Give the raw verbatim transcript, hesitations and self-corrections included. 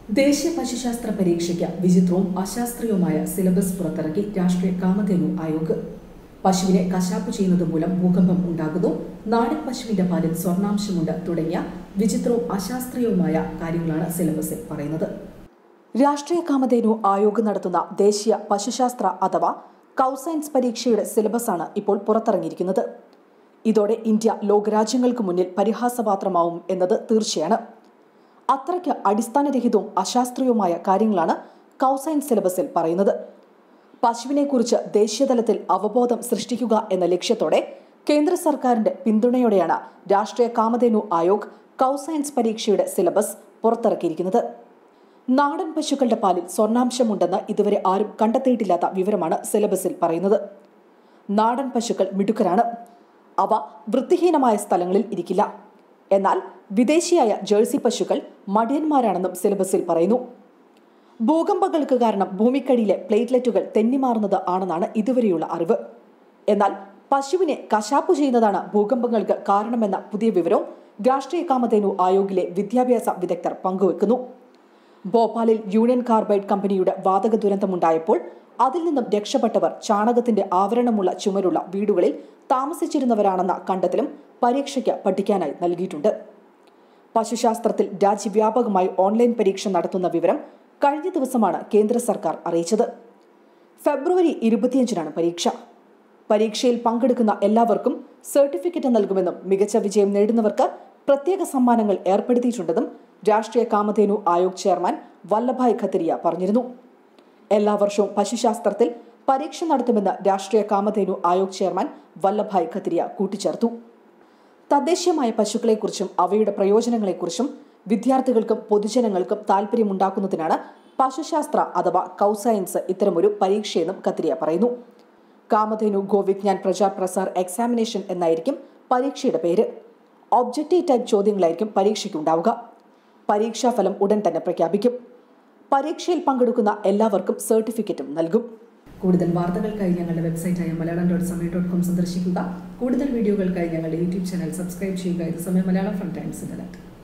ദേശീയ പശുശാസ്ത്ര പരീക്ഷയ്ക്ക് വിചിത്രവും അശാസ്ത്രീയവുമായ സിലബസ് പുറത്തിറക്കി രാഷ്ട്രീയ കാമധേനു ആയോഗ്. പശുവിനെ കശാപ്പ് ചെയ്യുന്നത് മൂലം ഭൂകമ്പം ഉണ്ടാകുന്നു, നാടൻ പശുവിന്റെ പാലിൽ സ്വർണ്ണാംശമുണ്ട് തുടങ്ങിയ വിചിത്രവും അശാസ്ത്രീയവുമായ കാര്യങ്ങളാണ് സിലബസിൽ പറയുന്നത്. രാഷ്ട്രീയ കാമധേനു ആയോഗ് നടത്തുന്ന ദേശീയ പശുശാസ്ത്ര അഥവാ കൗ സയൻസ് പരീക്ഷയുടെ സിലബസാണ് ഇപ്പോൾ പുറത്തിറങ്ങിയിരിക്കുന്നത്. ഇതോടെ ഇന്ത്യ ലോകരാജ്യങ്ങൾക്ക് മുന്നിൽ പരിഹാസപാത്രമാവും എന്നത് തീർച്ചയാണ്. അത്രയ്ക്ക് അടിസ്ഥാനരഹിതവും അശാസ്ത്രീയവുമായ കാര്യങ്ങളാണ് കൗ സയൻസ് സിലബസിൽ പറയുന്നത്. പശുവിനെക്കുറിച്ച് ദേശീയതലത്തിൽ അവബോധം സൃഷ്ടിക്കുക എന്ന ലക്ഷ്യത്തോടെ കേന്ദ്ര സർക്കാരിന്റെ പിന്തുണയോടെയാണ് രാഷ്ട്രീയ കാമധേനു ആയോഗ് കൗ സയൻസ് പരീക്ഷയുടെ സിലബസ് പുറത്തിറക്കിയിരിക്കുന്നത്. നാടൻ പശുക്കളുടെ പാലിൽ സ്വർണ്ണാംശമുണ്ടെന്ന് ഇതുവരെ ആരും കണ്ടെത്തിയിട്ടില്ലാത്ത വിവരമാണ് സിലബസിൽ പറയുന്നത്. നാടൻ പശുക്കൾ മിടുക്കരാണ്, അവ വൃത്തിഹീനമായ സ്ഥലങ്ങളിൽ ഇരിക്കില്ല. എന്നാൽ വിദേശിയായ ജേഴ്സി പശുക്കൾ മടിയന്മാരാണെന്നും സിലബസിൽ പറയുന്നു. ഭൂകമ്പങ്ങൾക്ക് കാരണം ഭൂമിക്കടിയിലെ പ്ലേറ്റ്ലെറ്റുകൾ തെന്നിമാറുന്നത് ആണെന്നാണ് ഇതുവരെയുള്ള അറിവ്. എന്നാൽ പശുവിനെ കശാപ്പു ചെയ്യുന്നതാണ് ഭൂകമ്പങ്ങൾക്ക് കാരണമെന്ന പുതിയ വിവരവും രാഷ്ട്രീയ കാമധേനു ആയോഗിലെ വിദ്യാഭ്യാസ വിദഗ്ധർ പങ്കുവെക്കുന്നു. ഭോപ്പാലിൽ യൂണിയൻ കാർബൈഡ് കമ്പനിയുടെ വാതക ദുരന്തമുണ്ടായപ്പോൾ അതിൽ നിന്നും രക്ഷപ്പെട്ടവർ ചാണകത്തിന്റെ ആവരണമുള്ള ചുമരുള്ള വീടുകളിൽ താമസിച്ചിരുന്നവരാണെന്ന കണ്ടെത്തലും പരീക്ഷയ്ക്ക് പഠിക്കാനായി നൽകിയിട്ടുണ്ട്. പശുശാസ്ത്രത്തിൽ രാജ്യവ്യാപകമായി ഓൺലൈൻ പരീക്ഷ നടത്തുന്ന വിവരം കഴിഞ്ഞ ദിവസമാണ് കേന്ദ്ര സർക്കാർ അറിയിച്ചത്. ഫെബ്രുവരി ഇരുപത്തിയഞ്ചിനാണ് പരീക്ഷ. പരീക്ഷയിൽ പങ്കെടുക്കുന്ന എല്ലാവർക്കും സർട്ടിഫിക്കറ്റ് നൽകുമെന്നും മികച്ച വിജയം നേടുന്നവർക്ക് പ്രത്യേക സമ്മാനങ്ങൾ ഏർപ്പെടുത്തിയിട്ടുണ്ടെന്നും രാഷ്ട്രീയ കാമധേനു ആയോഗ് ചെയർമാൻ വല്ലഭായ് ഖത്തരിയ പറഞ്ഞിരുന്നു. എല്ലാ വർഷവും പശുശാസ്ത്രത്തിൽ പരീക്ഷ നടത്തുമെന്ന് രാഷ്ട്രീയ കാമധേനു ആയോഗ് ചെയർമാൻ വല്ലഭായ് ഖത്തരിയ കൂട്ടിച്ചേർത്തു. തദ്ദേശീയമായ പശുക്കളെക്കുറിച്ചും അവയുടെ പ്രയോജനങ്ങളെക്കുറിച്ചും വിദ്യാർത്ഥികൾക്കും പൊതുജനങ്ങൾക്കും താൽപര്യമുണ്ടാക്കുന്നതിനാണ് പശുശാസ്ത്ര അഥവാ കൗ സയൻസ് ഇത്തരമൊരു പരീക്ഷയെന്നും ഖത്തരിയ പറയുന്നു. കാമധേനു ഗോവിജ്ഞാൻ പ്രചാർ പ്രസാർ എക്സാമിനേഷൻ എന്നായിരിക്കും പരീക്ഷയുടെ പേര്. ഒബ്ജക്റ്റീവ് ടൈപ്പ് ചോദ്യങ്ങളായിരിക്കും പരീക്ഷയ്ക്കുണ്ടാവുക. പരീക്ഷാഫലം ഉടൻ തന്നെ പ്രഖ്യാപിക്കും. പരീക്ഷയിൽ പങ്കെടുക്കുന്ന എല്ലാവർക്കും സർട്ടിഫിക്കറ്റും നൽകും. കൂടുതൽ വാർത്തകൾക്കായി ഞങ്ങളുടെ വെബ്സൈറ്റായ Malayalam dot Samayam dot com സന്ദർശിക്കുക. കൂടുതൽ വീഡിയോകൾക്കായി ഞങ്ങളുടെ യൂട്യൂബ് ചാനൽ സബ്സ്ക്രൈബ് ചെയ്യുക. ഇത് സമയം മലയാളം ഫ്രം ടൈംസ് ഇന്റർനെറ്റ്.